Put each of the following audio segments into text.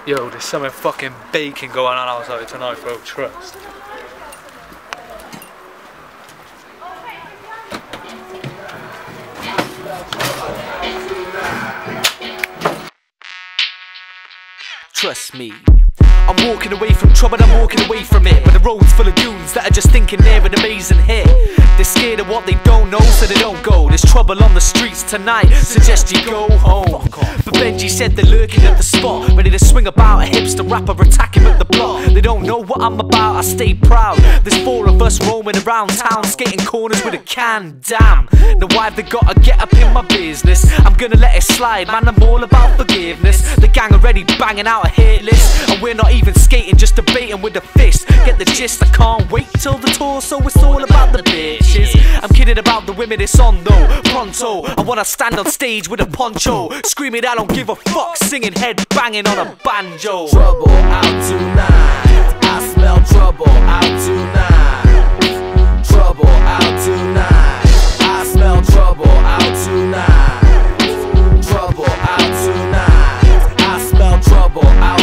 Yo, there's something fucking baking going on outside tonight, bro, trust. Trust me, I'm walking away from trouble, I'm walking away from it. But the road's full of goons that are just thinking they're an amazing hit. They're scared of what they don't know, so they don't go. There's trouble on the streets tonight, suggest you go home. But Benji said they're lurking at the spot, ready to swing about a hipster rapper, attack him at the block. They don't know what I'm about, I stay proud. There's 4 of us roaming around town, skating corners with a can, damn. Now why have they gotta get up in my business? I'm gonna let it slide, man, I'm all about forgiveness. The gang already banging out a hit list, and we're not even skating, just debating with the fist. Get the gist, I can't wait till the tour, so it's all about the bitches. I'm kidding about the women, it's on though, pronto. I wanna stand on stage with a poncho, screaming I don't give a fuck, singing head banging on a banjo. Trouble out tonight, I smell trouble out tonight. Trouble out tonight, I smell trouble out tonight. Trouble out tonight, I smell trouble out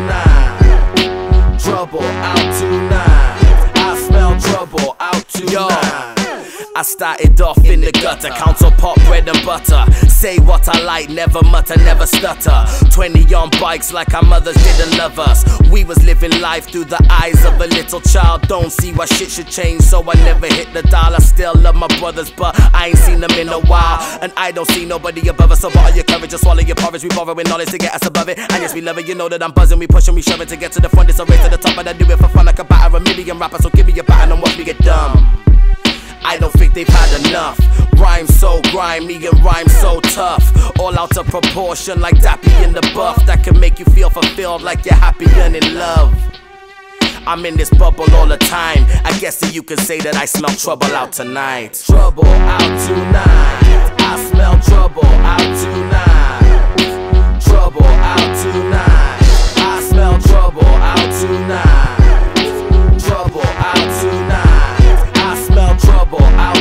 tonight. Trouble out tonight, I smell trouble out tonight. Yo, I started off in the gutter, council pop, bread and butter. Say what I like, never mutter, never stutter. 20 on bikes like our mothers didn't love us. We was living life through the eyes of a little child. Don't see why shit should change, so I never hit the dial. I still love my brothers, but I ain't seen them in a while. And I don't see nobody above us, so bottle your courage, just swallow your porridge. We borrowing knowledge to get us above it. And yes, we love it, you know that I'm buzzing. We pushing, we shoving to get to the front. It's a race to the top, but I do it for fun. I can batter a million rappers, so give me a baton and watch me get dumb. I don't think they've had enough. Rhyme so grimy and rhyme so tough, all out of proportion like Dappy in the buff. That can make you feel fulfilled like you're happy and in love. I'm in this bubble all the time, I guess that you could say that I smell trouble out tonight. Trouble out tonight, I smell trouble out tonight. Trouble out tonight, I smell trouble out tonight. Trouble out tonight, I smell trouble out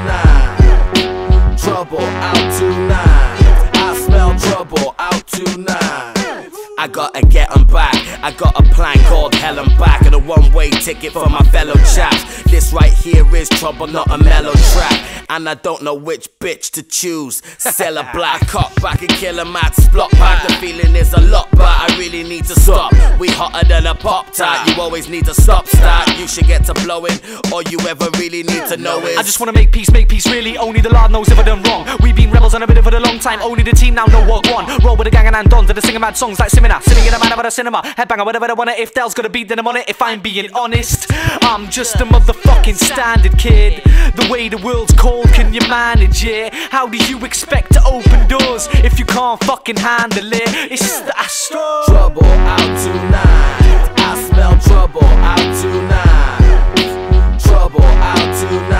tonight. Trouble out tonight, I smell trouble out tonight. I gotta get 'em back, I got a plan called Hell and Back, and a one-way ticket for my fellow chaps. This right here is trouble, not a mellow track, and I don't know which bitch to choose. Sell a black, cock back and kill a mad splot back. The feeling is a lot, but I really need to stop. We hotter than a Pop-Tart, you always need to stop, start. You should get to blowing, all you ever really need to know is I just wanna make peace really, only the Lord knows if I done wrong. We've been rebels on a bit of a long time, only the team now know what won. Roll with the gang and dons, and they sing mad songs like Simina. Sitting in a man about a cinema, headbanger, whatever I want it. If Del's got a beat, then I'm on it. If I'm being honest, I'm just a motherfucking standard kid. The way the world's cold, can you manage it? How do you expect to open doors if you can't fucking handle it? It's the Astro. Trouble out tonight, I smell trouble out tonight. Trouble out tonight.